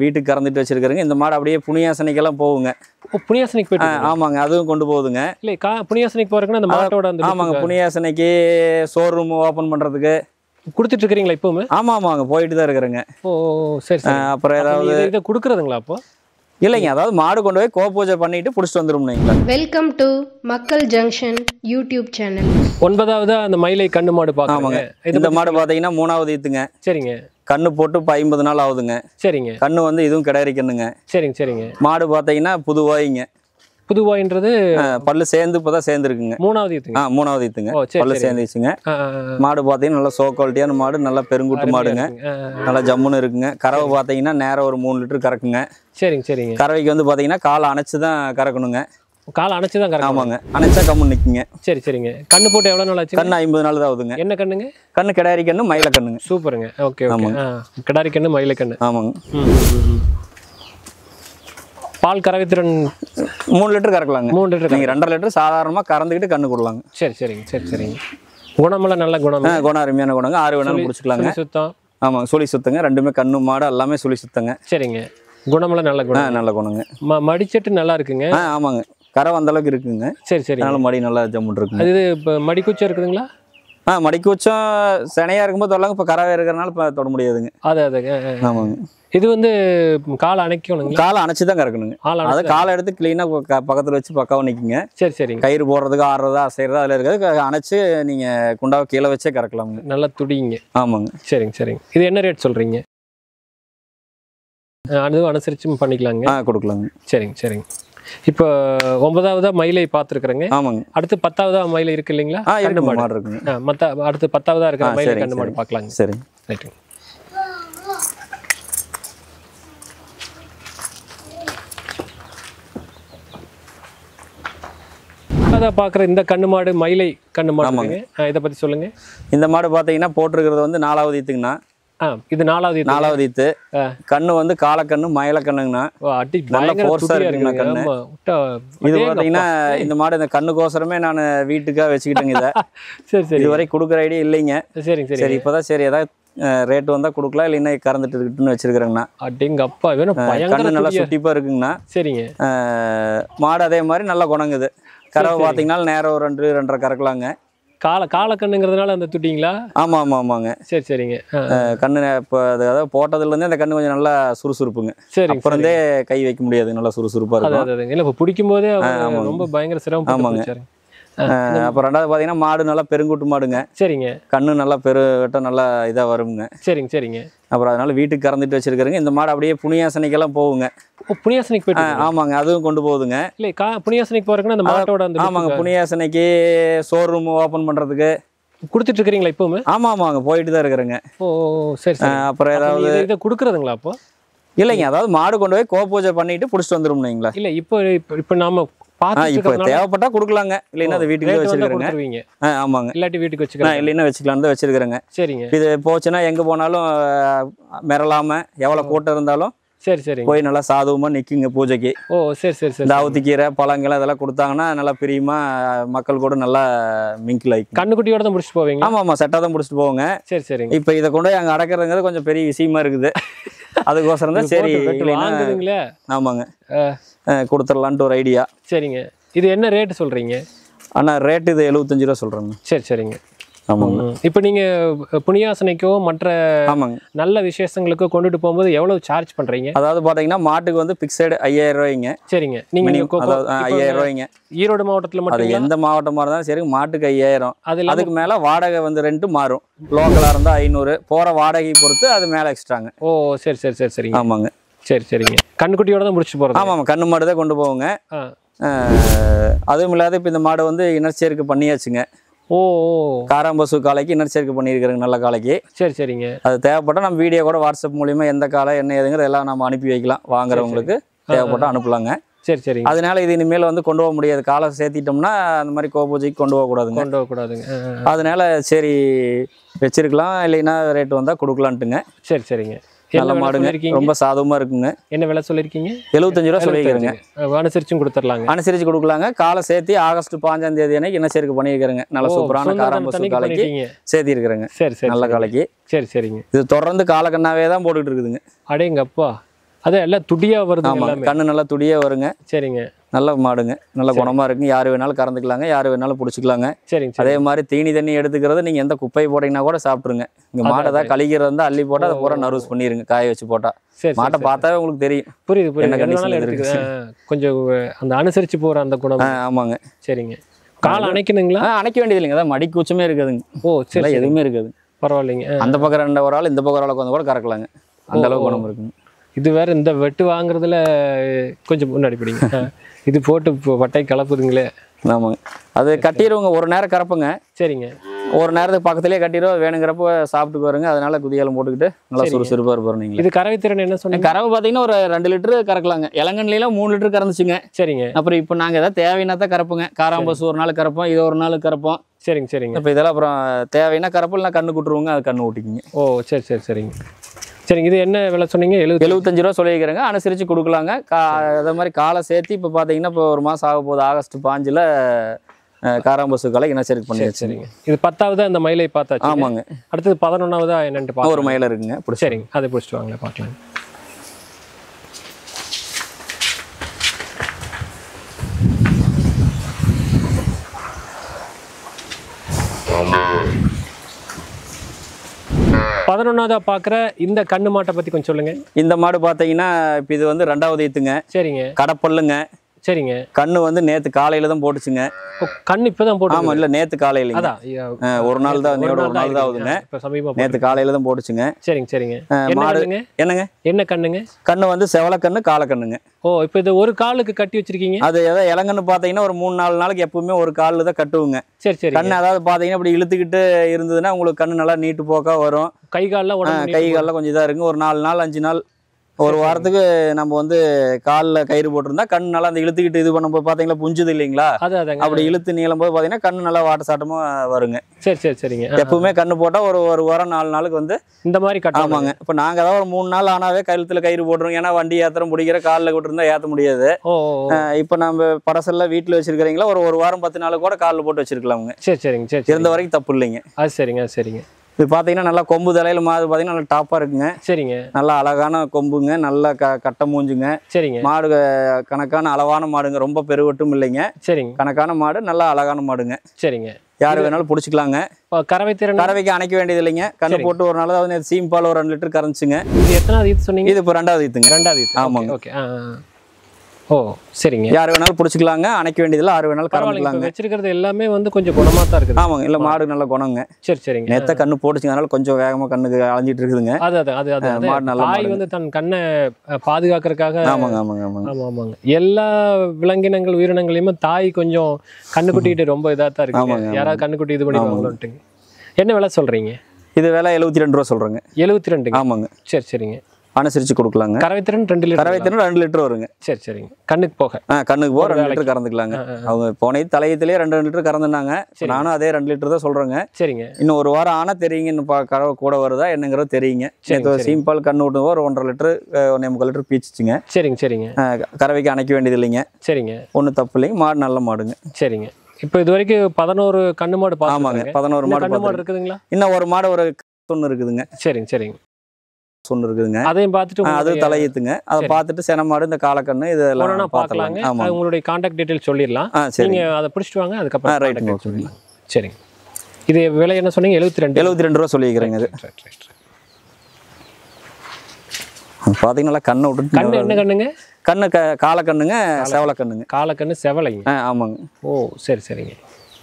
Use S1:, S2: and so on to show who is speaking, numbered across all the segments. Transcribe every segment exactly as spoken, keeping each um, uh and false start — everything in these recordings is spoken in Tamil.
S1: வீட்டுக்கு கறந்துட்டு வச்சிருக்கிறேங்க. இந்த மாடு அப்படியே புனியாசனைக்கெல்லாம் போகுங்க.
S2: புனியாசனைக்கு போயிட்டு
S1: ஆமாங்க, அதுவும் கொண்டு போகுதுங்க.
S2: இல்லை கா புனியாசனைக்கு போகிறதுக்குன்னா அந்த மாட்டோட அந்த
S1: ஆமாங்க, புனியாசனைக்கு ஷோரூம் ஓப்பன் பண்ணுறதுக்கு
S2: கொடுத்துட்டு இருக்கிறீங்களா இப்போவுமே?
S1: ஆமாம் ஆமாங்க, போயிட்டு தான் இருக்கிறேங்க.
S2: ஓ சரி சரி.
S1: அப்புறம் ஏதாவது
S2: இதை கொடுக்குறதுங்களா அப்போ?
S1: இல்லைங்க, அதாவது மாடு கொண்டு போய் கோ பூஜை பண்ணிட்டு பிடிச்சிட்டு வந்துரும்னீங்களா.
S3: Welcome to Makkal junction YouTube channel.
S2: ஒன்பதாவது அந்த மயிலை கண்ணு மாடு பார்க்கலாங்க.
S1: இந்த மாடு பார்த்தீங்கன்னா மூணாவது ஈத்துங்க.
S2: சரிங்க.
S1: கண்ணு போட்டு இப்போ ஐம்பது நாள் ஆகுதுங்க.
S2: சரிங்க.
S1: கண்ணு வந்து இதுவும் கிடைக்கணுங்க.
S2: சரிங்க சரிங்க.
S1: மாடு பார்த்தீங்கன்னா புதுவாயிங்க.
S2: புதுவாயின்றது
S1: பல்லு சேர்ந்து இப்போதான் சேர்ந்துருக்குங்க.
S2: மூணாவது ஈத்துங்க.
S1: ஆ மூணாவது ஈத்துங்க. பல்லு சேர்ந்துச்சுங்க. மாடு பார்த்தீங்கன்னா நல்லா சோ குவாலிட்டியான மாடு, நல்லா பெருங்குட்டு மாடுங்க. நல்லா ஜம்முன்னு இருக்குங்க. கறவை பார்த்தீங்கன்னா நேரம் ஒரு மூணு லிட்டர் கறக்குங்க. சரிங்க சரிங்க. கறவைக்கு வந்து பார்த்தீங்கன்னா காலை அணைச்சு தான் கறக்கணுங்க.
S2: காலை அணைச்சு தான் கறக்கணும்.
S1: ஆமாங்க, அணைச்சா கம்மு நிற்குங்க.
S2: சரி சரிங்க. கண்ணு போட்டு எவ்வளோ நாள் ஆச்சு?
S1: கண்ணு ஐம்பது நாள் தான் ஆகுதுங்க.
S2: என்ன கண்ணுங்க?
S1: கண்ணு கிடாரி கண்ணு, மயில கண்ணுங்க.
S2: சூப்பருங்க. Okay okay. கிடாரி கண்ணு, மயில கண்ணு.
S1: ஆமாங்க.
S2: பால் கறவை திறன்
S1: மூணு லிட்டர் கறக்கலாங்க.
S2: மூணு லிட்டர்.
S1: நீங்கள் ரெண்டரை லிட்டர் சாதாரணமாக கறந்துக்கிட்டு கண்ணு கொடுலாங்க.
S2: சரி சரிங்க. சரி சரிங்க. குணமெல்லாம் நல்ல குணம்.
S1: குணம் அருமையான குணங்க. ஆறு வேணாலும் பிடிச்சிக்கலாங்க.
S2: சுத்தம்.
S1: ஆமாங்க, சுழி சுத்தங்க. ரெண்டுமே கண்ணு மாடு எல்லாமே சுழி சுத்தங்க.
S2: சரிங்க. குணமெல்லாம் நல்ல குணம்.
S1: நல்ல குணங்க.
S2: ம மடிச்சட்டு நல்லா இருக்குங்க.
S1: ஆ ஆமாங்க, கரை அந்த அளவுக்கு இருக்குங்க.
S2: சரி சரி.
S1: அதனால மடி நல்லா ஜம்முன் இருக்குங்க.
S2: அது இப்போ மடிக்குச்சம் இருக்குதுங்களா?
S1: ஆ மடிக்குச்சம் சனையாக இருக்கும்போது தொடலாங்க. இப்போ கறவை இருக்கிறனால இப்போ தொட முடியாதுங்க.
S2: அது அதுங்க.
S1: ஆமாங்க.
S2: இது வந்து காலை அணைக்கணுங்க.
S1: காலை அணைச்சி தான் கறக்கணுங்க. அதை காலை எடுத்து கிளீனாக பக்கத்தில் வச்சு பக்காவாக நிற்குங்க. சரி சரிங்க. கயிறு போடுறதுக்கு ஆடுறது அசைறது அதில் இருக்கிறது அணைச்சி நீங்கள் குண்டாவை கீழே வச்சே கறக்கலாமுங்க.
S2: நல்லா துடிங்க.
S1: ஆமாங்க.
S2: சரிங்க சரிங்க. இது என்ன ரேட் சொல்கிறீங்க? அதுவும் அனுசரிச்சு பண்ணிக்கலாங்க. ஆ கொடுக்கலாங்க. சரிங்க சரிங்க. இப்போ ஒன்பதாவதா மயிலை பார்த்துருக்குறேங்க. ஆமாங்க. அடுத்து பத்தாவதா மயிலை இருக்கு இல்லைங்களா? கண்டு மாடு இருக்குங்க. மற்ற அடுத்து பத்தாவதா இருக்கிற மயிலை கண்டு மாடு பார்க்கலாங்க. சரி ரைட்டுங்க. அதான் பார்க்குற இந்த கண்ணு மாடு மயிலை கண்ணு மாடு. இதை பற்றி சொல்லுங்க. இந்த மாடு பார்த்தீங்கன்னா போட்டிருக்கிறது வந்து நாலாவது ஈத்துங்கண்ணா. இது நாலாவது நாலாவது ஈத்து. கண்ணு வந்து காலக்கண்ணு மயில கண்ணுங்கண்ணா. நல்ல ஃபோர்ஸா இருக்குங்கண்ணா கண்ணு. இது பார்த்தீங்கன்னா இந்த மாடு இந்த கண்ணுக்கோசரமே நான் வீட்டுக்காக வச்சுக்கிட்டேங்க இதை. சரி சரி. இதுவரை கொடுக்குற ஐடியா இல்லைங்க. சரிங்க சரி. சரி இப்போதான் சரி ஏதாவது ரேட் வந்தால் கொடுக்கலாம், இல்லைன்னா கறந்துட்டு இருக்குன்னு வச்சிருக்கிறேங்கண்ணா. அப்படிங்க அப்பா வேணும். கண்ணு நல்லா சுட்டிப்பாக இருக்குங்கண்ணா. சரிங்க. மாடு அதே மாதிரி நல்லா குணங்குது. கறவை பார்த்தீங்கன்னா நேரம் ஒரு ரெண்டு ரெண்டரை கறக்கலாங்க. காலை காலக்கண்ணுங்கிறதுனால அந்த துட்டிங்களா? ஆமாம் ஆமாம் ஆமாங்க. சரி சரிங்க. கண்ணு இப்போ அதாவது போட்டதுலேருந்தே அந்த கண்ணு கொஞ்சம் நல்லா சுறுசுறுப்புங்க. சரி அப்புறந்தே கை வைக்க முடியாது, நல்லா சுறுசுறுப்பாக இருக்கும். இல்லை இப்போ பிடிக்கும் போதே ரொம்ப பயங்கர சிரமம். ஆமாங்க. அப்புறம் ரெண்டாவது பார்த்தீங்கன்னா மாடு நல்லா பெருங்குட்டு மாடுங்க. சரிங்க. கண்ணு நல்லா பெருவட்டம் நல்லா இதாக வருங்க. சரிங்க சரிங்க. அப்புறம் அதனால வீட்டுக்கு கறந்துட்டு வச்சிருக்கிறேங்க. இந்த மாடு அப்படியே புனியாசனைக்கெல்லாம் போகுங்க. புனியாசனைக்கு போயிட்டு ஆமாங்க, அதுவும் கொண்டு போகுதுங்க. இல்லை கா புனியாசனைக்கு போகிறதுக்குன்னா அந்த மாட்டோட அந்த ஆமாங்க, புனியாசனைக்கு ஷோரூம் ஓப்பன் பண்ணுறதுக்கு கொடுத்துட்டு இருக்கிறீங்களா இப்போவுமே? ஆமாம் ஆமாங்க, போயிட்டு தான் இருக்கிறேங்க. ஓ சரி சரி. அப்புறம் ஏதாவது இதை கொடுக்குறதுங்களா அப்போ? இல்லைங்க, அதாவது மாடு கொண்டு போய் கோ பூஜை பண்ணிட்டு பிடிச்சிட்டு வந்துரும்னீங்களா? இல்லை இப்போ இப்போ நாம இப்போ தேவைப்பட்டா கொடுக்கலாங்க, இல்லைன்னா அது வீட்டுக்கு வச்சிருக்கிறேங்க. ஆமாங்க, இல்லாட்டி வீட்டுக்கு வச்சுக்கலாம், இல்லைன்னா வச்சுக்கலாம் தான் வச்சிருக்கிறேங்க. சரிங்க. இது போச்சுன்னா எங்கே போனாலும் மிரளாம எவ்வளோ கூட்டம் இருந்தாலும் சரி சரி போய் நல்லா சாதுவமா நிற்குங்க பூஜைக்கு. ஓ சரி சரி சரி. தாவத்திக்கீரை பழங்கள் அதெல்லாம் கொடுத்தாங்கன்னா நல்லா பிரியமா மக்கள் கூட நல்லா மிங்கில் ஆகி கண்ணுக்குட்டியோட தான் முடிச்சுட்டு போவீங்க? ஆமாம் ஆமாம், செட்டாக தான் முடிச்சுட்டு போவோங்க. சரி சரி. இப்போ இதை கொண்டு போய் அங்கே அடக்கிறதுங்கிறது கொஞ்சம் பெரிய விஷயமா இருக்குது. அதுக்கோசரம் தான் சரி வாங்குதுங்களே. ஆமாங்க, கொடுத்துடலான்ட்டு ஒரு ஐடியா. சரிங்க. இது என்ன ரேட்டு சொல்கிறீங்க? அண்ணா ரேட்டு இது எழுபத்தஞ்சு ரூபா சொல்கிறேங்க. சரி சரிங்க. ஆமாங்க. இப்போ நீங்கள் புனியாசனைக்கோ மற்ற ஆமாங்க நல்ல விசேஷங்களுக்கோ கொண்டுட்டு போகும்போது எவ்வளோ சார்ஜ் பண்ணுறீங்க? அதாவது பார்த்தீங்கன்னா மாட்டுக்கு வந்து பிக்சடு ஐயாயிரம் ரூபாய்ங்க. சரிங்க. நீங்கள் ஐயாயிரம் ரூபாய்ங்க. ஈரோடு மாவட்டத்தில் மட்டும் அது எந்த மாவட்டமாக இருந்தாலும் சரி மாட்டுக்கு ஐயாயிரம். அதில் அதுக்கு மேலே வாடகை வந்து ரெண்டு மாறும். லோக்கலாக இருந்தால் ஐநூறு, போகிற வாடகை பொறுத்து அது மேலே எக்ஸ்ட்ராங்க. ஓ சரி சரி சரி சரி. ஆமாங்க. சரி சரிங்க. கண்ணுக்குட்டியோட தான் முடிச்சுட்டு போகிறோம். ஆமாம், கண்ணு மாடு தான் கொண்டு போவோங்க. அதுவும் இல்லாத இப்போ இந்த மாடு வந்து இனச்சேர்க்கை பண்ணியாச்சுங்க. ஓ காராம்பசு காலைக்கு இனச்சேர்க்கை பண்ணியிருக்கிறேங்க, நல்ல காலைக்கு. சரி சரிங்க. அது தேவைப்பட்டால் நம்ம வீடியோ கூட வாட்ஸ்அப் மூலிமா எந்த காலை என்ன ஏதுங்கிற எல்லாம் நம்ம அனுப்பி வைக்கலாம், வாங்குறவங்களுக்கு தேவைப்பட்டால் அனுப்பலாங்க. சரி சரி. அதனால இது இனிமேல் வந்து கொண்டு போக முடியாது, காலை சேர்த்திட்டோம்னா அந்த மாதிரி கோபூஜைக்கு கொண்டு போகக்கூடாதுங்க. கொண்டு போகக்கூடாதுங்க. அதனால சரி வச்சிருக்கலாம், இல்லைன்னா ரேட்டு வந்தால் கொடுக்கலான்ட்டுங்க. சரி சரிங்க. நல்ல மாடுங்க, ரொம்ப சாதகமாக இருக்குங்க. என்ன விலை சொல்லியிருக்கீங்க? எழுபத்தஞ்சு ரூபா சொல்லியிருக்கிறேங்க. அனுசரிச்சும் கொடுத்துடலாங்க. அனுசரிச்சு கொடுக்கலாங்க. காலை சேர்த்து ஆகஸ்ட் பாஞ்சாம் தேதி அன்னைக்கு என்ன சேர்க்கை பண்ணியிருக்கிறேங்க. நல்ல சூப்பரான காராம்பசு காலைக்கு சேர்த்தி இருக்கிறேங்க. சரி சரி. நல்ல காலைக்கு. சரி சரிங்க. இது தொடர்ந்து காலக்கண்ணாவே தான் போட்டுக்கிட்டு இருக்குதுங்க. அடேங்கப்பா. அது எல்லாம் துடியாக வருது.
S1: ஆமாம், கண்ணு நல்லா துடியாக வருங்க.
S2: சரிங்க.
S1: நல்ல மாடுங்க, நல்ல குணமாக இருக்குங்க. யார் வேணாலும் கறந்துக்கலாங்க, யார் வேணாலும் பிடிச்சிக்கலாங்க.
S2: சரிங்க.
S1: அதே மாதிரி தீனி தண்ணி எடுத்துக்கிறது நீங்கள் எந்த குப்பை போட்டிங்கன்னா கூட சாப்பிட்ருங்க. இங்கே மாட்டை தான் கழிக்கிறது இருந்தால் அள்ளி போட்டால் அதை பூரா நர்வஸ் பண்ணிடுங்க காய வச்சு போட்டால். சரி, மாட்டை பார்த்தாவே உங்களுக்கு தெரியும்.
S2: புரியுது புரியுது. கொஞ்சம் அந்த அனுசரித்து போகிற அந்த குணம்.
S1: ஆமாங்க.
S2: சரிங்க. காலை அணைக்கணுங்களா?
S1: அணைக்க வேண்டியது இல்லைங்க, அதான் மடி கூச்சமே இருக்காதுங்க.
S2: ஓ சரி,
S1: எதுவுமே இருக்காது.
S2: பரவாயில்லைங்க.
S1: அந்த பக்கம் ரெண்டு ஒரு ஆள் இந்த பக்கம் ஒரு ஆளுக்கு வந்து கூட கறக்கலாங்க, அந்த அளவுக்கு குணம் இருக்குங்க.
S2: இது வேற இந்த வெட்டு வாங்குறதுல கொஞ்சம் முன்னாடி பிடிங்க. இது போட்டு இப்போ வட்டை கலப்புதுங்களே.
S1: ஆமாங்க, அது கட்டிடுவோங்க. ஒரு நேரம் கறப்புங்க.
S2: சரிங்க.
S1: ஒரு நேரத்துக்கு பக்கத்துலேயே கட்டிடுவோம், வேணுங்கிறப்ப சாப்பிட்டு வருங்க. அதனால குதியாலம் போட்டுக்கிட்டு நல்லா சுறுசுறுப்பாக இருப்பாரு. நீங்கள்
S2: இது கறவை திறன் என்ன சொன்னீங்க?
S1: கறவை பார்த்தீங்கன்னா ஒரு ரெண்டு லிட்டரு கறக்கலாங்க. இளங்கண்ணிலாம் மூணு லிட்டரு கறந்துச்சுங்க.
S2: சரிங்க.
S1: அப்புறம் இப்போ நாங்கள் எதாவது தேவைன்னா தான் கறப்போங்க. காராம்பசு ஒரு நாள் கறப்போம், இது ஒரு நாள் கறப்போம்.
S2: சரிங்க சரிங்க.
S1: இப்போ இதெல்லாம் அப்புறம் தேவைன்னா கறப்போம், இல்லைனா கண்ணு கூட்டுருவோங்க, அது கண்ணு ஊட்டிக்குங்க.
S2: ஓ சரி சரி சரிங்க. சரிங்க. இது என்ன விலை சொன்னீங்க? எழுபது
S1: எழுபத்தஞ்சு ரூபா சொல்லிக்கிறேங்க, அனுசரித்து கொடுக்கலாங்க. கா அதே மாதிரி காலை சேர்த்து இப்போ பார்த்தீங்கன்னா இப்போ ஒரு மாதம் ஆக போகுது. ஆகஸ்ட் பாஞ்சில் காராம்பசு காலை இனச்சேர்க்கை பண்ணி
S2: வச்சுருங்க. இது பத்தாவது அந்த மயிலை பார்த்தாச்சு.
S1: ஆமாங்க.
S2: அடுத்தது பதினொன்றாவதா என்னென்னு பார்த்து
S1: ஒரு மயிலை இருக்குங்க.
S2: சரிங்க, அதை பிடிச்சிட்டு வாங்க பார்க்கலாம். பதினொன்றாவதா பார்க்குற இந்த கண்ணு மாட்டை பற்றி கொஞ்சம் சொல்லுங்கள்.
S1: இந்த மாடு பார்த்தீங்கன்னா இப்போ இது வந்து ரெண்டாவது ஈத்துங்க.
S2: சரிங்க.
S1: கடப்பல்லுங்க.
S2: சரிங்க.
S1: கண்ணு வந்து நேற்று காலையில் தான் போட்டுச்சுங்க.
S2: கண்ணு இப்போ தான் போட்டு.
S1: ஆமாம், இல்லை நேற்று காலையில்.
S2: அதான்
S1: ஒரு நாள் தான், ஒரு நாள் தான் ஆகுதுங்க.
S2: இப்போ சமீபம்
S1: நேற்று காலையில் தான் போட்டுச்சுங்க.
S2: சரிங்க சரிங்க.
S1: மாடு என்னங்க?
S2: என்ன கண்ணுங்க?
S1: கண்ணு வந்து செவலக்கண்ணு, காலக்கண்ணுங்க.
S2: ஓ, இப்போ இது ஒரு காலுக்கு கட்டி வச்சிருக்கீங்க.
S1: அது ஏதாவது இளங்கன்னு பார்த்தீங்கன்னா ஒரு மூணு நாலு நாளைக்கு எப்பவுமே ஒரு காலில் தான் கட்டுவோங்க.
S2: சரி சரி.
S1: கண்ணு அதாவது பார்த்தீங்கன்னா இப்படி இழுத்துக்கிட்டு இருந்ததுன்னா உங்களுக்கு கண்ணு நல்லா நீட்டு போக்கா வரும்.
S2: கை காலில்
S1: கை காலில் கொஞ்சம் இதாக இருக்குங்க. ஒரு நாலு நாள் அஞ்சு நாள் ஒரு வாரத்துக்கு நம்ம வந்து காலில் கயிறு போட்டிருந்தா கண் நல்லா அந்த இழுத்துக்கிட்டு இது பண்ணும்போது பார்த்தீங்கன்னா புஞ்சுது இல்லைங்களா, அப்படி இழுத்து நீளும் போது பார்த்தீங்கன்னா கண்ணு நல்லா வாட்ட சாட்டமாக வருங்க.
S2: சரி சரி சரிங்க.
S1: எப்பவுமே கண்ணு போட்டால் ஒரு ஒரு வாரம் நாலு நாளுக்கு வந்து
S2: இந்த மாதிரி கட்ட.
S1: ஆமாங்க. இப்போ நாங்கள் ஏதாவது ஒரு மூணு நாள் ஆனாவே கழுத்தில் கயிறு போட்டுருவோம். ஏன்னா வண்டி ஏத்திரம் பிடிக்கிற காலில் விட்டுருந்தா ஏற்ற முடியாது. இப்போ நம்ம படசல்ல வீட்டில் வச்சிருக்கிறீங்களா, ஒரு ஒரு வாரம் பத்து நாள் கூட காலில் போட்டு வச்சிருக்கலாமுங்க.
S2: சரி சரிங்க. சரி,
S1: இருந்த வரைக்கும் தப்பு இல்லைங்க.
S2: அது சரிங்க அது சரிங்க.
S1: இது பார்த்தீங்கன்னா நல்லா கொம்பு தலையில் மாடு பார்த்தீங்கன்னா நல்லா டாப்பாக இருக்குங்க.
S2: சரிங்க.
S1: நல்லா அழகான கொம்புங்க, நல்லா க கட்டை மூஞ்சுங்க.
S2: சரிங்க.
S1: மாடு கணக்கான அளவான மாடுங்க, ரொம்ப பெருவட்டும் இல்லைங்க.
S2: சரிங்க.
S1: கணக்கான மாடு, நல்லா அழகான மாடுங்க.
S2: சரிங்க.
S1: யார் வேணாலும் பிடிச்சிக்கலாங்க.
S2: கறவை திறன்
S1: கறவைக்கு அணைக்க வேண்டியது இல்லைங்க. கண்ணு போட்டு ஒரு நாள் அதாவது சீம்பால் ஒரு ரெண்டு லிட்டர் கறந்துச்சுங்க.
S2: இது எத்தனாவது ஈத்து சொன்னீங்க? இது
S1: இப்போ ரெண்டாவது ஈத்துங்க.
S2: ரெண்டாவது ஈத்து. ஆமாங்க. ஓகே. ஆ ஓ சரிங்க.
S1: யார் வேணாலும் பிடிச்சிக்கலாங்க, அணைக்க வேண்டியதில்லை. ஆறு வேணாலும் கறந்துக்கலாங்க.
S2: வச்சிருக்கிறது எல்லாமே வந்து கொஞ்சம் குணமாக தான் இருக்குது.
S1: ஆமாங்க. இல்லை மாடு நல்ல குணங்க.
S2: சரி சரிங்க.
S1: நேற்று கண்ணு போட்டுச்சுங்க, அதனால கொஞ்சம் வேகமாக கண்ணுக்கு அலைஞ்சிட்டு இருக்குதுங்க.
S2: அது அது அது அது மாடு நல்லா தாய் வந்து தன் கண்ணை பாதுகாக்கிறதுக்காக. ஆமாங்க ஆமாங்க ஆமாங்க ஆமாம் ஆமாங்க. எல்லா விலங்கினங்கள் உயிரினங்களையுமே தாய் கொஞ்சம் கண்ணு குட்டிக்கிட்டு ரொம்ப இதாக தான் இருக்கு. யாராவது கண்ணு குட்டி இது பண்ணிடுவாங்கன்ட்டுங்க. என்ன விலை சொல்கிறீங்க?
S1: இது விலை எழுபத்தி ரெண்டு ரூபா சொல்கிறேங்க.
S2: எழுபத்தி ரெண்டு.
S1: ஆமாங்க.
S2: சரி சரிங்க.
S1: அனுசரித்து கொடுக்கலாங்க.
S2: கறவை திறன் ரெண்டு லிட்டர்.
S1: கறவை திறன் ரெண்டு லிட்டர் வருங்க.
S2: சரி சரிங்க. கண்ணுக்கு போக
S1: ஆ கண்ணுக்கு போக ரெண்டு லிட்டர் கறந்துக்கலாங்க. அவங்க போனே தலையத்திலேயே ரெண்டு ரெண்டு லிட்டர் கறந்துனாங்க. நானும் அதே ரெண்டு லிட்டர் தான் சொல்கிறேங்க. சரிங்க. இன்னும் ஒரு வாரம் ஆனால் தெரியுங்க, இன்னும் கறவை கூட வருதா என்னங்கிறது தெரியுங்க. சீம்பால் கண்ணு விட்டு ஒரு ஒன்றரை லிட்டரு ஒன்றே முக்கால் லிட்டர் பீச்சிச்சுங்க. சரிங்க சரிங்க. கறவைக்கு அணைக்க வேண்டியது இல்லைங்க. சரிங்க. ஒன்றும் தப்பு இல்லைங்க. மாடு நல்ல மாடுங்க. சரிங்க.
S2: இப்போ இது வரைக்கும் பதினோரு கண்ணு மாடு.
S1: ஆமாங்க. பதினோரு மாடு
S2: கண்ணு மாடு இருக்குதுங்களா?
S1: இன்னும் ஒரு மாடு ஒரு ஒன்று இருக்குதுங்க.
S2: சரிங்க சரிங்க.
S1: சொன்னு இருக்குதுங்க.
S2: அதையும் பார்த்துட்டு
S1: அது தலையீத்துங்க. அதை பார்த்துட்டு செனமாடு, இந்த காலக்கண்ணு இதெல்லாம்
S2: பார்க்கலாங்க. உங்களுடைய கான்டாக்ட் டீடைல் சொல்லிடலாம். நீங்க அதை பிடிச்சிட்டு வாங்க, அதுக்கப்புறம் ரைட்டுங்க சொல்லிடலாம். சரிங்க. இது விலை என்ன சொன்னீங்க? எழுபத்தி ரெண்டு
S1: எழுபத்தி ரெண்டு ரூபா சொல்லிக்கிறேங்க. இது பார்த்தீங்கன்னா கண்ணை விட்டு.
S2: கண்ணு என்ன கண்ணுங்க?
S1: கண்ணு க காலக்கண்ணுங்க, செவலை கண்ணுங்க.
S2: காலக்கண்ணு செவலைங்க.
S1: ஆ ஆமாங்க.
S2: ஓ சரி சரிங்க.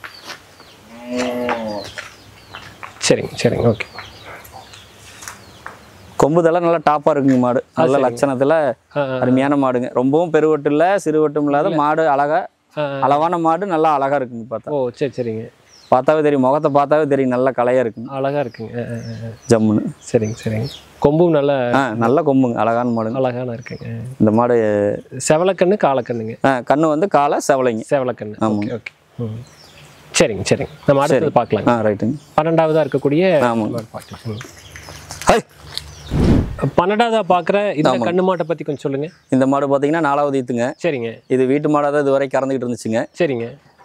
S2: சரிங்க சரிங்க. ஓகே.
S1: கொம்புதெல்லாம் நல்லா டாப்பாக இருக்குங்க மாடு. நல்ல லட்சணத்தில் அருமையான மாடுங்க. ரொம்பவும் பெருவட்டும் இல்லை, சிறுவட்டும் இல்லாத மாடு. அழகா அளவான மாடு, நல்லா அழகா இருக்குங்க பார்த்தா.
S2: ஓ சரி சரிங்க.
S1: பார்த்தாவே தெரியும், முகத்தை பார்த்தாவே தெரியும், நல்லா கலையாக இருக்குங்க.
S2: அழகா இருக்குங்க.
S1: ஜம்முன்னு.
S2: சரிங்க சரிங்க. கொம்பும் நல்ல
S1: ஆ நல்ல கொம்புங்க, அழகான மாடுங்க.
S2: அழகான இருக்குங்க.
S1: இந்த மாடு
S2: செவலக்கண்ணு காலக்கண்ணுங்க.
S1: ஆ கண்ணு வந்து காலை செவலைங்க.
S2: செவலக்கண்ணு. ஆமாங்க. ஓகே. ம் சரிங்க சரிங்க. நம்ம அடுத்தது பார்க்கலாம்.
S1: ஆ ரைட்டுங்க.
S2: பன்னெண்டாவதாக இருக்கக்கூடிய
S1: ஆமாங்க
S2: பார்க்கலாம். ஹை பன்னெண்டாவதா பார்க்குற இந்த கண்ணு மாட்டை பற்றி கொஞ்சம் சொல்லுங்கள்.
S1: இந்த மாடு பார்த்தீங்கன்னா நாலாவது ஈத்துங்க.
S2: சரிங்க.
S1: இது வீட்டு மாடாக தான் இது வரை கறந்துக்கிட்டு இருந்துச்சுங்க.
S2: சரிங்க.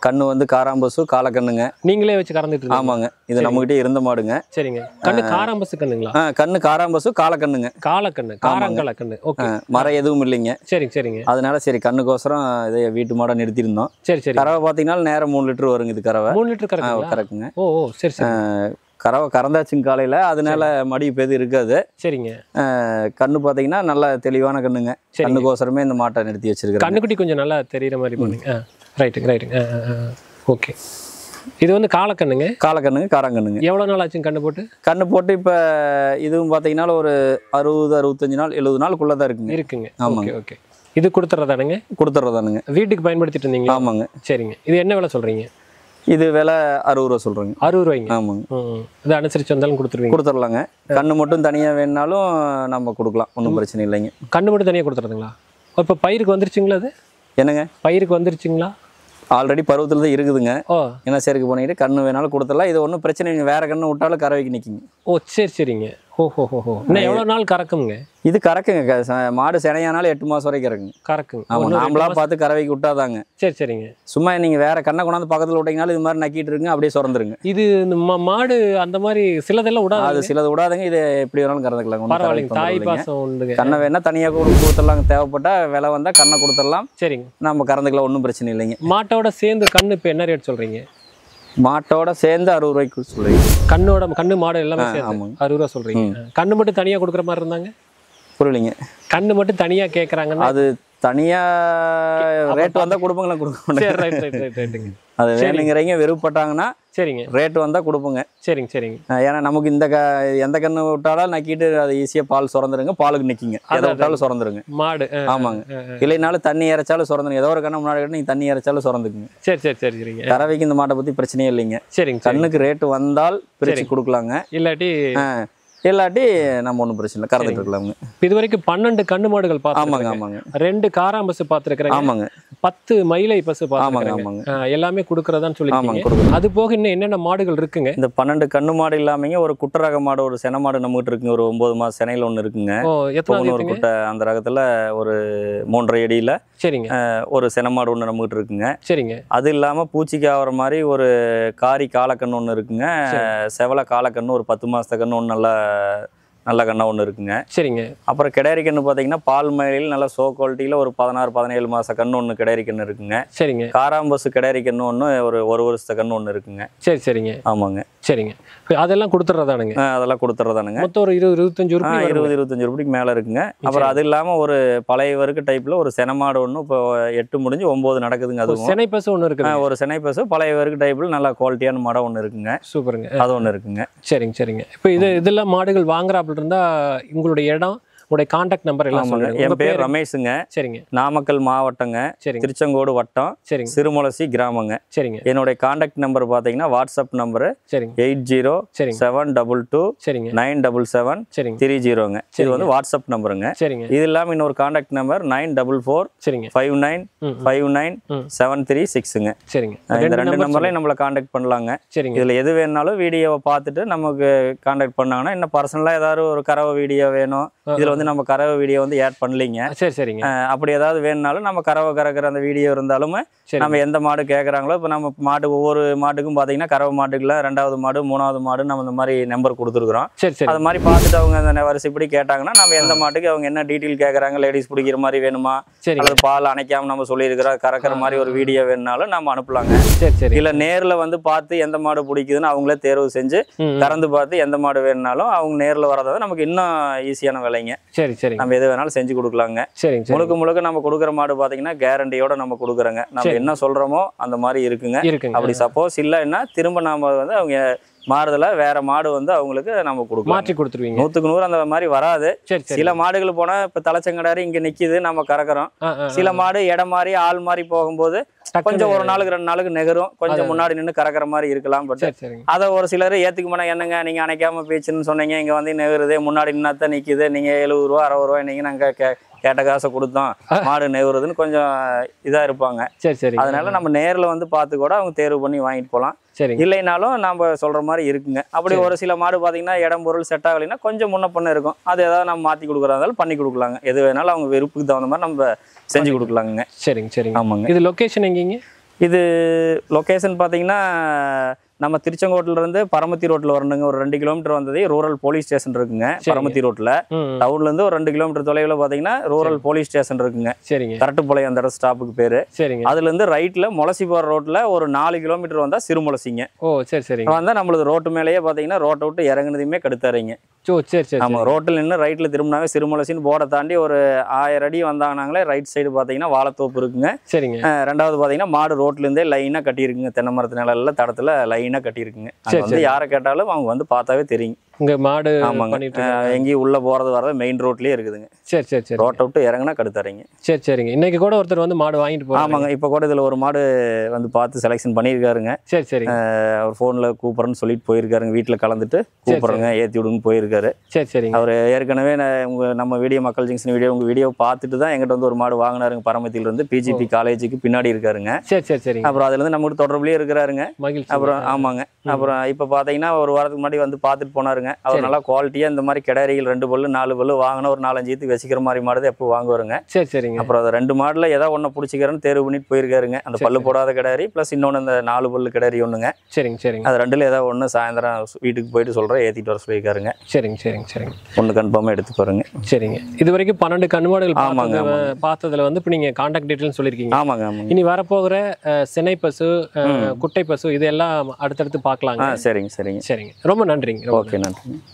S1: கண்ணு வந்து காராம்பசு காலக்கண்ணுங்க.
S2: நீங்களே வச்சு கறந்துட்டு இருக்கீங்க?
S1: ஆமாங்க, இது நம்மகிட்ட இருந்த மாடுங்க.
S2: சரிங்க. கண்ணு காராம்பசு கண்ணுங்களா?
S1: ஆ கண்ணு காராம்பசு காலக்கண்ணுங்க.
S2: காலக்கண்ணு, காராங்கல கண்ணு. ஓகே.
S1: மரம் எதுவும் இல்லைங்க.
S2: சரிங்க சரிங்க.
S1: அதனால சரி கண்ணுக்கோசரம் இதை வீட்டு மாடை நிறுத்தியிருந்தோம்.
S2: சரி சரி.
S1: கறவை பார்த்தீங்கன்னா நேரம் மூணு லிட்டர் வருங்க. இது கறவை
S2: மூணு லிட்டர் கறக்குங்களா?
S1: கறக்குங்க.
S2: ஓ ஓ சரி சரி.
S1: கறவை கறந்தாச்சுங்க காலையில், அதனால மடி இப்போ எதுவும் இருக்காது.
S2: சரிங்க.
S1: கண்ணு பார்த்தீங்கன்னா நல்லா தெளிவான கண்ணுங்க. கண்ணுக்கோசரமே இந்த மாட்டை நிறுத்தி வச்சிருக்கேன்.
S2: கண்ணுக்குட்டி கொஞ்சம் நல்லா தெரியுற மாதிரி பண்ணுங்க. ரைட்டுங்க ரைட்டுங்க. ஓகே. இது வந்து காலக்கண்ணுங்க.
S1: காலக்கண்ணுங்க காராங்கண்ணுங்க.
S2: எவ்வளோ நாள் ஆச்சுங்க கண்ணு போட்டு?
S1: கண்ணு போட்டு இப்போ இதுவும் பார்த்தீங்கன்னா ஒரு அறுபது அறுபத்தஞ்சு நாள் எழுபது நாளுக்குள்ளே தான் இருக்குங்க.
S2: இருக்குங்க. ஆமாங்க. ஓகே. இது கொடுத்துறதானுங்க?
S1: கொடுத்துறதானுங்க.
S2: வீட்டுக்கு பயன்படுத்திட்டு இருந்தீங்க?
S1: ஆமாங்க.
S2: சரிங்க. இது என்ன விலை சொல்கிறீங்க?
S1: இது விலை அறுபது ரூபா சொல்கிறேங்க.
S2: அறுபது ரூபாய்ங்க.
S1: ஆமாங்க.
S2: ம் இது அனுசரித்து வந்தாலும் கொடுத்துருவீங்க?
S1: கொடுத்துடலாங்க. கண்ணு மட்டும் தனியாக வேணுனாலும் நம்ம கொடுக்கலாம், ஒன்றும் பிரச்சனை இல்லைங்க.
S2: கண்ணு மட்டும் தனியாக கொடுத்துறதுங்களா? இப்போ பயிருக்கு வந்துருச்சுங்களா? அது என்னங்க பயிருக்கு வந்துருச்சுங்களா?
S1: ஆல்ரெடி பருவத்தில் தான் இருக்குதுங்க.
S2: ஓ
S1: என்ன சரிக்கு போனீங்க கண்ணு வேணாலும் கொடுத்துடலாம். இது ஒன்றும் பிரச்சனை இல்லை. வேறு கண்ணு விட்டாலும் கறவைக்கு நிற்குங்க.
S2: ஓ சரி சரிங்க. ஓ ஹோ ஹோ ஹோ. இன்னும் எவ்வளோ நாள் கறக்குங்க
S1: இது? கறக்குங்க. மாடு சினையானாலும் எட்டு மாதம் வரைக்கும் கறக்குங்க.
S2: கறக்குங்க.
S1: ஆமாம், நாமளா பார்த்து கறவைக்கு விட்டாதாங்க.
S2: சரி சரிங்க.
S1: சும்மா நீங்கள் வேற கண்ணை கொண்டாந்து பக்கத்தில் விட்டீங்கனாலும் இது மாதிரி நக்கிட்டு இருக்குங்க, அப்படியே சுரந்துருங்க.
S2: இது மாடு அந்த மாதிரி சிலதெல்லாம் விடாது.
S1: அது சிலது விடாதுங்க. இது எப்படி வேணாலும் கறந்துக்கலாம்.
S2: பரவாயில்லைங்க. தாய் பாசம் உண்டுங்க.
S1: கண்ணை வேணா தனியாக கொடுத்துடலாங்க. தேவைப்பட்டா விலை வந்தால் கண்ணை கொடுத்துடலாம்.
S2: சரிங்க. நம்ம
S1: கறந்துக்கலாம், ஒன்றும் பிரச்சனை இல்லைங்க.
S2: மாட்டோட சேர்ந்து கண்ணு இப்போ என்ன ரேட் சொல்கிறீங்க?
S1: மாட்டோட சேர்ந்து அறுபது ரூபாய்க்கு சொல்றீங்க.
S2: கண்ணோட கண்ணு மாடு எல்லாமே சேர்ந்து அறுபது ரூபா சொல்றீங்க. கண்ணு மட்டும் தனியா கொடுக்குற மாதிரி இருந்தாங்க? புரியலைங்க. கண்ணு மட்டும் தனியா கேட்குறாங்கன்னா அது தனியா ரேட் வந்தா கொடுப்பாங்களா? கொடுக்க அது வேணுங்கிறீங்க. விருப்பப்பட்டாங்கன்னா சரிங்க ரேட் வந்தா கொடுப்போங்க. சரிங்க சரிங்க. ஏன்னா நமக்கு இந்த க எந்த கண்ணு விட்டாலும் நக்கிட்டு அது ஈஸியாக பால் சுரந்துருங்க. பாலுக்கு நிற்கிங்க. எதை விட்டாலும் சுரந்துருங்க மாடு. ஆமாங்க. இல்லைனாலும் தண்ணி இறைச்சாலும் சுரந்துருங்க. ஏதோ ஒரு கண்ணு முன்னாடி நீங்கள் தண்ணி இறைச்சாலும் சுரந்துக்குங்க. சரி சரி சரி சரிங்க. கறவைக்கு இந்த மாட்டை பற்றி பிரச்சனையே இல்லைங்க. சரிங்க. கண்ணுக்கு ரேட்டு வந்தால் பிரித்து கொடுக்கலாங்க. இல்லாட்டி இல்லாட்டி நம்ம ஒன்றும் பிரச்சனை இல்லை, கறந்துட்டு இருக்கலாமுங்க. இது வரைக்கும் பன்னெண்டு கண்ணு மாடுகள் பார்த்து. ஆமாங்க ஆமாங்க. ரெண்டு காராம்பசு பார்த்துருக்குறேன். ஆமாங்க. பத்து மயிலை பசு பார்த்துருக்காங்க. ஆமாங்க. எல்லாமே கொடுக்குறதான்னு சொல்லி. ஆமாங்க. அது போக இன்னும் என்னென்ன மாடுகள் இருக்குங்க? இந்த பன்னெண்டு கண்ணு மாடு இல்லாமங்க ஒரு குட்டரக மாடு, ஒரு சென மாடு நம்மகிட்ட இருக்குங்க. ஒரு ஒன்பது மாதம் செனையில் ஒன்று இருக்குங்க. ஒரு குட்டை அந்த ரகத்தில் ஒரு மூன்றரை அடியில். சரிங்க. ஒரு சென மாடு ஒன்று நம்மகிட்ட இருக்குங்க. சரிங்க. அது இல்லாமல் பூச்சிக்கு ஆகிற மாதிரி ஒரு காரி காலக்கண்ணு ஒன்று இருக்குங்க. செவலை காலக்கண்ணு ஒரு பத்து மாதத்த கண்ணு ஒன்று நல்லா நல்ல கண்ணா ஒன்று இருக்குங்க. சரிங்க. அப்புறம் கிடாரி கண்ணு பார்த்தீங்கன்னா பால் மயிலில் நல்ல சோ குவாலிட்டியில் ஒரு பதினாறு பதினேழு மாத கண்ணு ஒன்று கிடாரி கண்ணு இருக்குங்க. சரிங்க. காராம்பசு கிடாரி கண்ணு ஒன்று ஒரு ஒரு வருஷத்த கண்ணு ஒன்று இருக்குங்க. சரி சரிங்க. ஆமாங்க. சரிங்க. அதெல்லாம் கொடுத்துட்றதானுங்க? அதெல்லாம் கொடுத்துட்றதானுங்க. மொத்தம் ஒரு இருபது இருபத்தஞ்சு ரூபாய் இருபது இருபத்தஞ்சு ரூபாய்க்கு மேலே இருக்குங்க. அப்புறம் அது இல்லாமல் ஒரு பழைய வருக்கு டைப்பில் ஒரு செனமாடு ஒன்று இப்போ எட்டு முடிஞ்சு ஒம்பது நடக்குதுங்க. அது செனை பசு ஒன்று இருக்குங்க. ஒரு செனை பசு பழைய வருக்கு டைப்பில் நல்லா குவாலிட்டியான மாடம் ஒன்று இருக்குங்க. சூப்பருங்க. அது ஒன்று இருக்குங்க. சரிங்க சரிங்க. இப்போ இது இதெல்லாம் மாடுகள் வாங்குறாப்புல இருந்தா உங்களுடைய இடம், உங்களுடைய கான்டாக்ட் நம்பர் எல்லாம் சொல்லுங்க. என் பேர் ரமேஷுங்க. சரிங்க. நாமக்கல் மாவட்டங்க. சரி. திருச்செங்கோடு வட்டம். சரிங்க. சிறுமலசி கிராமங்க. சரிங்க. என்னுடைய கான்டாக்ட் நம்பர் பார்த்தீங்கன்னா வாட்ஸ்அப் நம்பரு சரிங்க எயிட் ஜீரோ சரிங்க செவன் டபுள் டூ சரிங்க நைன் டபுள் செவன் சரிங்க த்ரீ ஜீரோங்க. இது வந்து வாட்ஸ்அப் நம்பருங்க. சரிங்க. இது இல்லாமல் இன்னொரு contact number nine double four சரிங்க five nine five nine seven three சிக்ஸுங்க. சரிங்க. இந்த ரெண்டு நம்பர்லையும் நம்மளை கான்டாக்ட் பண்ணலாங்க. சரிங்க. இதில் எது வேணாலும் வீடியோவை பார்த்துட்டு நமக்கு கான்டாக்ட் பண்ணாங்கன்னா இன்னும் பர்சனலாக ஏதாவது ஒரு கறவை வீடியோ வேணும், இதில் வந்து நம்ம கறவை வீடியோ வந்து ஆட் பண்ணலீங்க. சரி சரிங்க. அப்படி ஏதாவது வேணுனாலும் நம்ம கறவை கறக்கிற அந்த வீடியோ இருந்தாலுமே நம்ம எந்த மாடு கேட்குறாங்களோ, இப்போ நம்ம மாடு ஒவ்வொரு மாட்டுக்கும் பார்த்தீங்கன்னா கறவை மாட்டுக்குள்ள ரெண்டாவது மாடு மூணாவது மாடு நம்ம இந்த மாதிரி நம்பர் கொடுத்துருக்குறோம். சரி சரி. அது மாதிரி பார்த்துட்டு அவங்க அந்த வரிசைப்படி கேட்டாங்கன்னா நம்ம எந்த மாட்டுக்கு அவங்க என்ன டீட்டெயில் கேட்குறாங்க, லேடிஸ் பிடிக்கிற மாதிரி வேணுமா, அல்லது பால் அணைக்காம நம்ம சொல்லியிருக்கிறோம் கறக்கிற மாதிரி ஒரு வீடியோ வேணுனாலும் நம்ம அனுப்பலாங்க. சரி சரி. இல்லை நேரில் வந்து பார்த்து எந்த மாடு பிடிக்குதுன்னு அவங்களே தேர்வு செஞ்சு கறந்து பார்த்து எந்த மாடு வேணுனாலும் அவங்க நேரில் வரதை நமக்கு இன்னும் ஈஸியான விலைங்க. சரி சரி. நம்ம எது வேணாலும் செஞ்சு கொடுக்கலாங்க. சரி. முழுக்க முழுக்க நம்ம கொடுக்குற மாடு பார்த்தீங்கன்னா கேரண்டியோட நம்ம கொடுக்குறோங்க. நம்ம என்ன சொல்றோமோ அந்த மாதிரி இருக்குங்க. அப்படி சப்போஸ் இல்லைன்னா திரும்ப நாம வந்து அவங்க மாறுதல வேற மாடு வந்து அவங்களுக்கு நம்ம கொடுக்கலாம், மாற்றி கொடுத்துருவீங்க. நூத்துக்கு நூறு அந்த மாதிரி வராது. சில மாடுகள் போனா இப்ப தலைச்சங்கடாரி இங்க நிக்குது நம்ம கறக்குறோம். சில மாடு இடம் மாறி ஆள் மாறி போகும்போது கொஞ்சம் ஒரு நாளுக்கு ரெண்டு நாளுக்கு நெகரும், கொஞ்சம் முன்னாடி நின்று கறக்கிற மாதிரி இருக்கலாம். பட் அதை ஒரு சிலர் ஏத்துக்க மாட்டா. என்னங்க நீங்க அணைக்காம பேச்சுன்னு சொன்னீங்க, இங்க வந்து நெகுருது, முன்னாடி நின்னாத்தான் நிக்குது, நீங்க எழுபது ரூபா அறுபது ரூபாய் நீங்க நாங்க கேட்ட காசை கொடுத்தோம் மாடு நெவுறதுன்னு கொஞ்சம் இதா இருப்பாங்க. சரி சரி. அதனால நம்ம நேரில் வந்து பார்த்து கூட அவங்க தேர்வு பண்ணி வாங்கிட்டு போகலாம். சரி. இல்லைனாலும் நம்ம சொல்ற மாதிரி இருக்குங்க. அப்படி ஒரு சில மாடு பார்த்தீங்கன்னா இடம் பொருள் செட் ஆகலைன்னா கொஞ்சம் முன்ன பண்ண இருக்கும், அது ஏதாவது நம்ம மாற்றி கொடுக்குறதாலும் பண்ணி கொடுக்கலாங்க. எது வேணாலும் அவங்க விருப்புக்கு தகுந்த மாதிரி நம்ம செஞ்சு கொடுக்கலாங்க. சரிங்க சரிங்க. ஆமாங்க. இது லொக்கேஷன் எங்கேங்க?
S1: இது லொக்கேஷன் பார்த்தீங்கன்னா நம்ம திருச்செங்கோட்டிலேருந்து பரமத்தி ரோட்டில் வரணுங்க. ஒரு ரெண்டு கிலோமீட்டர் வந்தது ரூரல் போலீஸ் ஸ்டேஷன் இருக்குங்க பரமத்தி ரோட்டில். டவுன்லேருந்து ஒரு ரெண்டு கிலோமீட்டர் தொலைவில் பார்த்தீங்கன்னா ரூரல் போலீஸ் ஸ்டேஷன் இருக்குங்க.
S2: சரிங்க.
S1: கரட்டுப்பாளையம் அந்த இடம் ஸ்டாப்புக்கு பேர். சரிங்க. அதுலேருந்து ரைட்டில் முளசிபார் ரோட்டில் ஒரு நாலு கிலோமீட்டர் வந்தால் சிறுமுளசிங்க.
S2: ஓ சரி சரி.
S1: வந்தால் நம்மளுக்கு ரோட்டு மேலேயே பார்த்தீங்கன்னா ரோட்டை விட்டு இறங்குனதுமே கடுத்தாரிங்க.
S2: ஓ சரி சரி.
S1: ஆமாம், ரோட்டில் நின்று ரைட்டில் திரும்பினாவே சிறுமுளசின்னு போர்டை தாண்டி ஒரு ஆயிரம் அடி வந்தாங்கனாங்களே ரைட் சைடு பார்த்தீங்கன்னா வாழைத்தோப்பு இருக்குங்க.
S2: சரிங்க.
S1: ரெண்டாவது பார்த்தீங்கன்னா மாடு ரோட்லேருந்தே லைனாக கட்டியிருக்குங்க. தென்னை மரத்து நிலையில் தடத்தில் லைனாக கட்டியிருக்குங்க. வந்து யாரை கேட்டாலும் அவங்க வந்து பார்த்தாவே தெரியும்
S2: இங்க மாடு.
S1: ஆமாங்க, எங்கேயும் உள்ள போறது வரது மெயின் ரோட்லயே இருக்குதுங்க.
S2: சரி சரி சரி.
S1: ரோட்டை விட்டு இறங்குனா கடுத்தாரிங்க.
S2: சரி சரிங்க. இன்னைக்கு கூட ஒருத்தர் வந்து மாடு வாங்கிட்டு போறாங்க.
S1: ஆமாங்க, இப்போ கூட இதுல ஒரு மாடு வந்து பார்த்து செலெக்ஷன் பண்ணியிருக்காருங்க.
S2: சரி சரி.
S1: அவர் ஃபோனில் கூப்பிட்றேன்னு சொல்லிட்டு போயிருக்காருங்க. வீட்டில் கலந்துட்டு கூப்பிட்றேங்க ஏற்றி விடுன்னு போயிருக்காரு.
S2: சரி சரி.
S1: அவர் ஏற்கனவே உங்க நம்ம வீடியோ மக்கள் ஜங்ஷன் வீடியோ உங்க வீடியோ பார்த்துட்டு தான் எங்கிட்ட வந்து ஒரு மாடு வாங்கினாருங்க. பரமத்தியில இருந்து பிஜிபி காலேஜுக்கு பின்னாடி இருக்காருங்க.
S2: சரி சரி சரி.
S1: அப்புறம் அதுல இருந்து நம்மகிட்ட தொடர்புலயே இருக்கிறாருங்க. அப்புறம் ஆமாங்க, அப்புறம் இப்போ பார்த்தீங்கன்னா ஒரு வாரத்துக்கு முன்னாடி வந்து பார்த்துட்டு போனாருங்க. அவர் நல்லா குவாலிட்டியா இந்த மாதிரி கிடாரிகள் ரெண்டு பல்லு நாலு பல்லு வாங்கினா ஒரு நாலஞ்சு ஈத்துக்கு வசிக்கிற மாதிரி மாடு எப்போ வாங்குவாருங்க. சரி சரிங்க. அப்புறம் அதை ரெண்டு மாடுல ஏதாவது ஒன்று பிடிச்சிக்கிறேன்னு தேர்வு பண்ணிட்டு போயிருக்காருங்க. அந்த பல்லு போடாத கிடாரி பிளஸ் இன்னொன்று அந்த நாலு பல்லு கிடாரி ஒண்ணுங்க. சரிங்க சரிங்க. அது ரெண்டுல ஏதாவது ஒன்று சாயந்தரம் வீட்டுக்கு போயிட்டு சொல்கிறேன் ஏற்றிட்டு வர சொல்லியிருக்காருங்க. சரிங்க சரிங்க சரிங்க. ஒன்று கன்ஃபார்மாக எடுத்து பாருங்க. சரிங்க. இது வரைக்கும் பன்னெண்டு கண்மாடுகள் ஆமாங்க பார்த்ததுல வந்து இப்போ நீங்கள் கான்டாக்ட் டீட்டெயில்ஸ் சொல்லியிருக்கீங்க. ஆமாங்க ஆமாங்க. இனி வரப்போகிற சென்னை பசு குட்டை பசு இதெல்லாம் அடுத்தடுத்து பார்க்கலாங்க. சரிங்க சரிங்க சரிங்க. ரொம்ப நன்றிங்க. ஓகே நன்றி.